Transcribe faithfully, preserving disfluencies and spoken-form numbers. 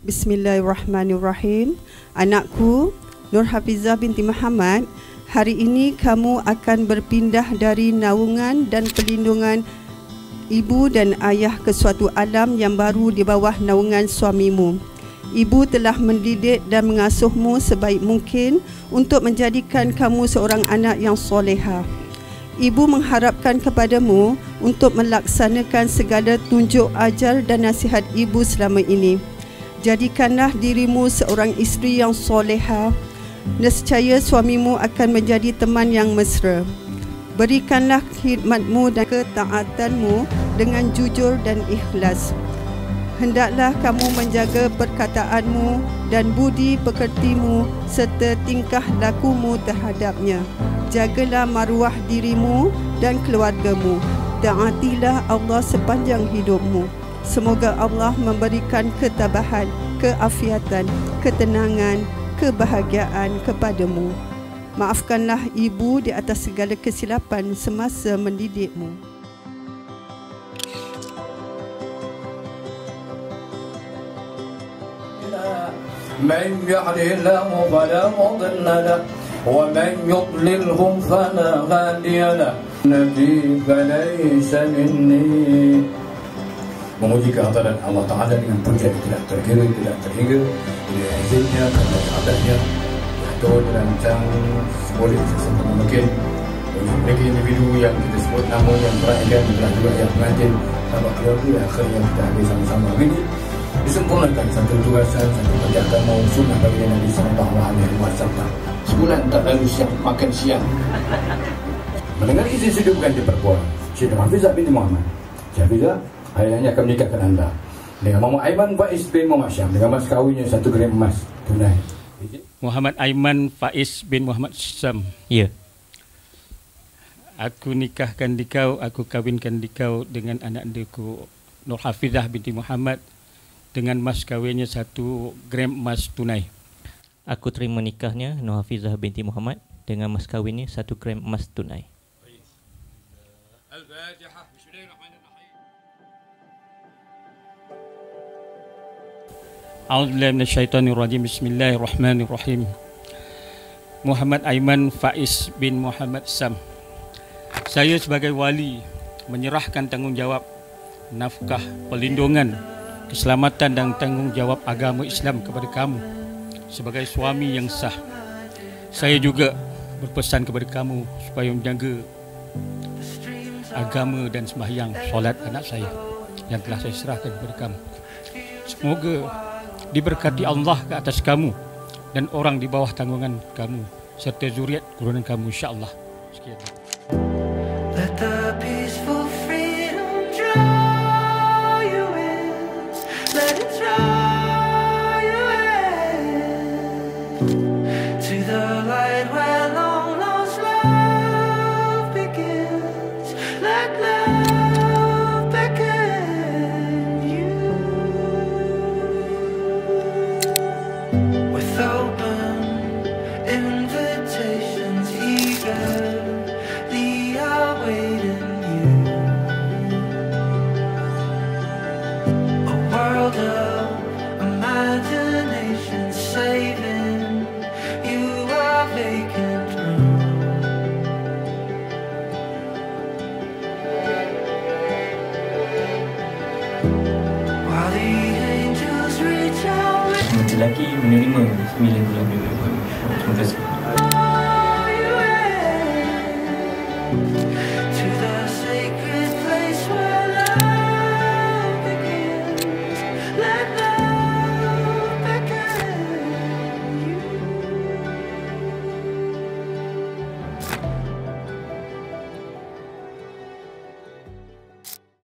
Bismillahirrahmanirrahim. Anakku, Nur Hafizah binti Muhammad, hari ini kamu akan berpindah dari naungan dan perlindungan ibu dan ayah ke suatu alam yang baru di bawah naungan suamimu. Ibu telah mendidik dan mengasuhmu sebaik mungkin untuk menjadikan kamu seorang anak yang soleha. Ibu mengharapkan kepadamu untuk melaksanakan segala tunjuk ajar dan nasihat ibu selama ini. Jadikanlah dirimu seorang isteri yang soleha. Nescaya suamimu akan menjadi teman yang mesra. Berikanlah khidmatmu dan ketaatanmu dengan jujur dan ikhlas. Hendaklah kamu menjaga perkataanmu dan budi pekertimu serta tingkah lakumu terhadapnya. Jagalah maruah dirimu dan keluargamu. Taatilah Allah sepanjang hidupmu. Semoga Allah memberikan ketabahan, keafiatan, ketenangan, kebahagiaan kepadamu. Maafkanlah ibu di atas segala kesilapan semasa mendidikmu. Man yahdihillahu fala mudilla lahu wa man yudlilhu fala hadiya lahu. Nabi falaysa minni. Memuji kehadiran Allah Ta'ala dengan puja yang tidak terkira, tidak terhingga, dengan izinnya, kerana adanya atau dirancang seboleh sesempurna mungkin untuk mereka individu yang kita sebut nama yang terakhir dan juga yang pengantin sahabat keluarga yang akhir yang kita hadir sama-sama hari ini disempurnakan satu tugasan, satu kerja agama sunnah bagi Nabi sallallahu alaihi wasallam. Sebulan tak lalu siang makan siang. Mendengar izin sudah bukan diperbuat. Cik Hafizah binti Muhammad. Cik Hafizah, ayahnya akan menikahkan anda dengan Muhammad Aiman Faiz bin Muhammad Syam dengan mas kawinnya satu gram emas tunai. Muhammad Aiman Faiz bin Muhammad Syam. Ya. Aku nikahkan dikau, aku kawinkan dikau dengan anak andaku Nur Hafizah binti Muhammad dengan mas kawinnya satu gram emas tunai. Aku terima nikahnya Nur Hafizah binti Muhammad dengan mas kawinnya satu gram emas tunai. Al-Fatihah. Bismillahirrahmanirrahim. A'udzubillahi minasyaitonirrajim. Bismillahirrahmanirrahim. Muhammad Aiman Faiz bin Muhammad Syam. Saya sebagai wali menyerahkan tanggungjawab nafkah, perlindungan, keselamatan dan tanggungjawab agama Islam kepada kamu sebagai suami yang sah. Saya juga berpesan kepada kamu supaya menjaga agama dan sembahyang solat anak saya yang telah saya serahkan kepada kamu. Semoga diberkati Allah ke atas kamu dan orang di bawah tanggungan kamu serta zuriat keturunan kamu, insya-Allah. Sekian. Let the peaceful freedom draw you in. Let it draw you in to the light where long lost love begins. Let love beckon you with open invitations, eagerly awaiting you. A world of imagination saving you a vacant room. While the angels reach out. Lelaki menerima sembilan bulan dulu. Terima kasih.